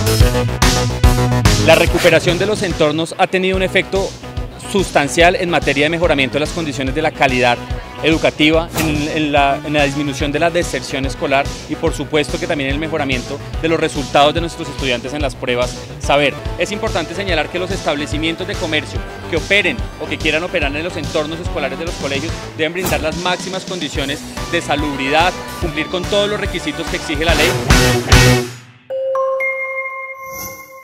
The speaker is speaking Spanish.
La recuperación de los entornos ha tenido un efecto sustancial en materia de mejoramiento de las condiciones de la calidad educativa, en la disminución de la deserción escolar y por supuesto que también en el mejoramiento de los resultados de nuestros estudiantes en las pruebas saber. Es importante señalar que los establecimientos de comercio que operen o que quieran operar en los entornos escolares de los colegios deben brindar las máximas condiciones de salubridad, cumplir con todos los requisitos que exige la ley.